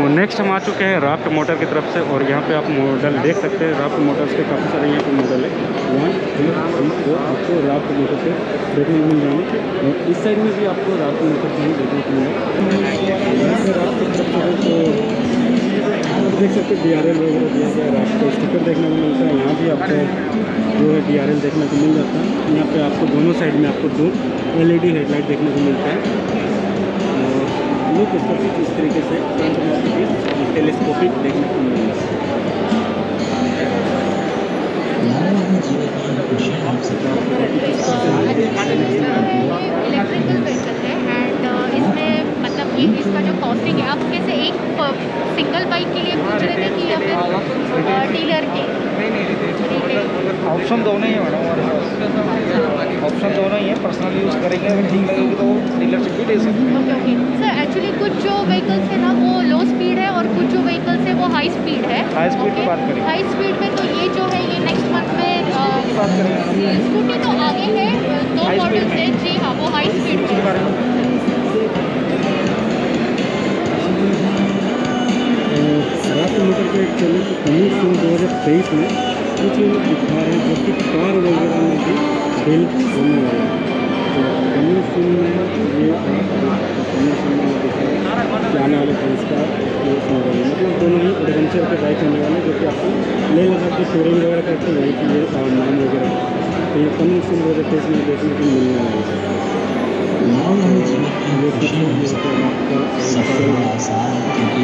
Next हम आ चुके हैं राफ्ट मोटर की तरफ से, और यहाँ पे आप मॉडल देख सकते हैं। राफ्ट मोटर्स के काफ़ी सारे यहाँ पे मॉडल है। 1 2 3 4 आपको राफ्ट मोटर से देखने को मिल जाएंगे, और इस साइड में भी आपको राफ्ट मोटर से देखने को मिलेगा। यहाँ पे राफ्ट की तरफ से तो देख सकते हैं DRL वगैरह दिया गया है, राफ्ट का स्टिकर देखने को मिलता है। यहाँ भी आपको जो है DRL देखने को मिल जाता है। यहाँ पे आपको दोनों साइड में आपको 2 LED हेडलाइट देखने को मिलता है, और लुक इसका कुछ इस तरीके से फ्रंट में आपको टेलीस्कोपिक देखने को मिलेगा। इलेक्ट्रिकल व्हीकल है एंड इसमें मतलब ये इसका जो कॉस्टिंग है, आप कैसे एक सिंगल बाइक के लिए पूछ रहे थे कि या फिर डीलर के? ऑप्शन दोनों ही है मैडम, हमारे ऑप्शन दोनों ही है। पर्सनल यूज़ करेंगे अगर ठीक लगेगी तो डीलरशिप भी ले सकते हैं। ओके ओके सर, एक्चुअली कुछ जो व्हीकल्स है ना वो लो स्पीड है, और कुछ जो व्हीकल्स है वो हाई स्पीड है। हाई स्पीड की बात करें, हाई स्पीड में तो ये जो है ये नेक्स्ट मंथ में बात करेंगे स्कूटी तो आगे है, 2 मॉडल्स है जी हाँ, वो हाई स्पीड के बारे में। राफ्ट मोटर के एक चैनल को कमिंग सून 2023 में कुछ दिखा रहे हैं, जो कि कार वगैरह में भी बिल्ड होने वाला है। तो कमिंग सून में ये कमिंग सून में दिखा रहे हैं कि आने वाले फ्रेंड्स का मॉडल है, मतलब दोनों ही एडवेंचर के बाइक होने वाले, जो कि आपको लेह लद्दाख की टूरिंग वगैरह करते हैं वहीं की ये नाम वगैरह। तो ये कमिंग सून 2023 में देखने को मिलने वाला है। ये कुछ